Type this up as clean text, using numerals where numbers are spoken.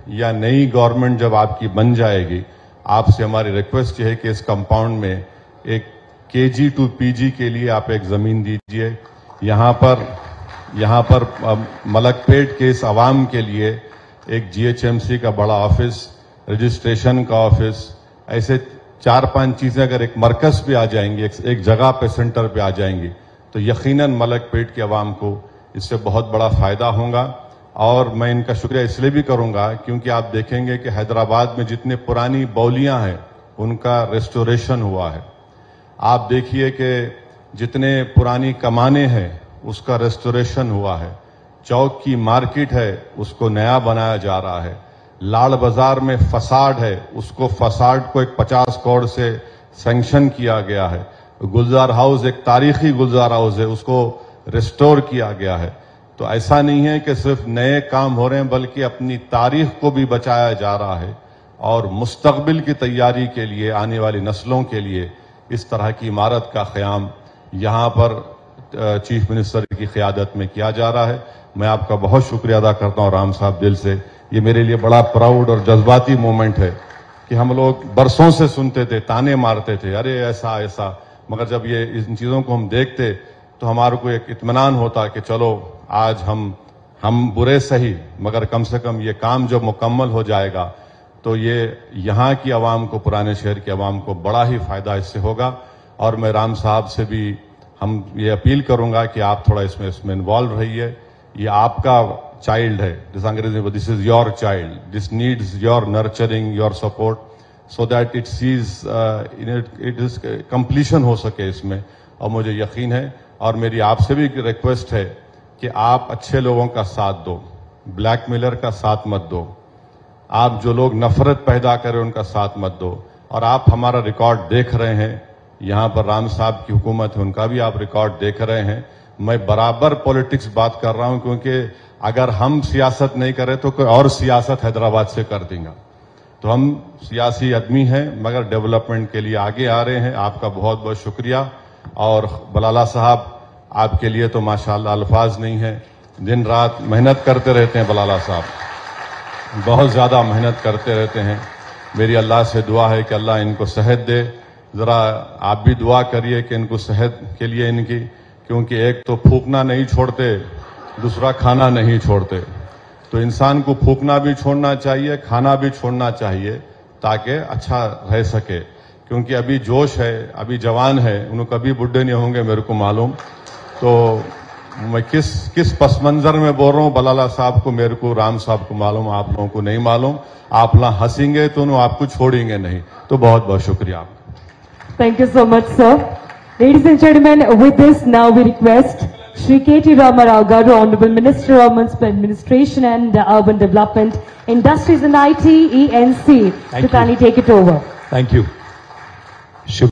یا نئی گورنمنٹ جب آپ کی بن جائے گی، آپ سے ہماری ریکویسٹ یہ ہے کہ اس کمپاؤنڈ میں ایک KG to PG کے لیے آپ ایک زمین دیجئے. یہاں پر ملک پیٹ کے اس عوام کے لیے ایک GHMC کا بڑا آفس، رجسٹریشن کا آفس، ایسے 4-5 چیزیں اگر ایک مرکز پہ آ جائیں گی، ایک جگہ پہ سینٹر پہ آ جائیں گی، تو یقیناً ملک پیٹ کے عوام کو اس سے بہت بڑا فائدہ ہوگا. اور میں ان کا شکریہ اس لیے بھی کروں گا کیونکہ آپ دیکھیں گے کہ حیدرآباد میں جتنے پرانی بولیاں ہیں ان کا ریسٹوریشن ہوا ہے. آپ دیکھیے کہ جتنے پرانی کمانے ہیں اس کا ریسٹوریشن ہوا ہے. چوک کی مارکیٹ ہے اس کو نیا بنایا جا رہا ہے. لاڑ بازار میں فساد ہے، اس کو فساد کو ایک 50 کروڑ سے سینکشن کیا گیا ہے. گلزار ہاؤس ایک تاریخی گلزار ہاؤس ہے، اس کو ریسٹور کیا گیا ہے. تو ایسا نہیں ہے کہ صرف نئے کام ہو رہے ہیں بلکہ اپنی تاریخ کو بھی بچایا جا رہا ہے اور مستقبل کی تیاری کے لیے، آنے والی نسلوں کے لیے اس طرح کی عمارت کا قیام یہاں پر چیف منسٹر کی قیادت میں کیا جا رہا ہے. میں آپ کا بہت شکریہ ادا کرتا ہوں رام صاحب دل سے. یہ میرے لیے بڑا پراؤڈ اور جذباتی مومنٹ ہے کہ ہم لوگ برسوں سے سنتے تھے، تانے مارتے تھے، ارے ایسا ایسا، مگر جب یہ ان چیزوں کو ہم دیکھتے تو ہمارے کو ایک اطمینان ہوتا کہ چلو آج ہم برے سہی مگر کم سے کم یہ کام جب مکمل ہو جائے گا تو یہ یہاں کی عوام کو، پرانے شہر کی عوام کو بڑا ہی فائدہ اس سے ہوگا. اور میں رام صاحب سے بھی ہم یہ اپیل کروں گا کہ آپ تھوڑا اس میں انوالو رہیے. یہ آپ کا چائلڈ ہے، جس انگریزی میں this is your child, this needs your nurturing, your support, so that it sees its completion ہو سکے اس میں. اور مجھے یقین ہے اور میری آپ سے بھی ریکویسٹ ہے کہ آپ اچھے لوگوں کا ساتھ دو، بلیک میلر کا ساتھ مت دو، آپ جو لوگ نفرت پیدا کریں ان کا ساتھ مت دو. اور آپ ہمارا ریکارڈ دیکھ رہے ہیں، یہاں پر رام صاحب کی حکومت ہے، ان کا بھی آپ ریکارڈ دیکھ رہے ہیں. میں برابر پولیٹکس بات کر رہا ہوں کیونکہ اگر ہم سیاست نہیں کریں تو کوئی اور سیاست حیدرآباد سے کر دیں گا. تو ہم سیاسی آدمی ہیں مگر ڈیولپمنٹ کے لیے آگے آ رہے ہیں. آپ کا بہت بہت شکریہ. اور بلالہ صاحب، آپ کے لیے تو ماشاءاللہ الفاظ نہیں ہیں، دن رات محنت کرتے رہتے ہیں. بلالہ صاحب بہت زیادہ محنت کرتے رہتے ہیں. میری اللہ سے دعا ہے کہ اللہ ان کو صحت دے. ذرا آپ بھی دعا کریے کہ ان کو صحت کے لیے ان کی، کیونکہ ایک تو پھونکنا نہیں چھوڑتے، دوسرا کھانا نہیں چھوڑتے. تو انسان کو پھونکنا بھی چھوڑنا چاہیے، کھانا بھی چھوڑنا چاہیے تاکہ اچھا رہ سکے. کیونکہ ابھی جوش ہے، ابھی جوان ہے، انہوں کبھی بڈھے نہیں ہوں گے میرے کو معلوم. تو میں کس پس منظر میں بول رہا ہوں بلالہ صاحب کو میرے کو، رام صاحب کو معلوم، آپ لوگوں کو نہیں معلوم. آپ نہ ہنسیں گے تو انہوں آپ کو چھوڑیں گے نہیں. تو بہت بہت شکریہ آپ کا. Thank you so much, sir. Ladies and gentlemen, with this now we request Shri K.T. Rama Rao Garu, Honorable Minister of Municipal Administration and Urban Development, Industries and IT, ENC, to kindly take it over. Thank you.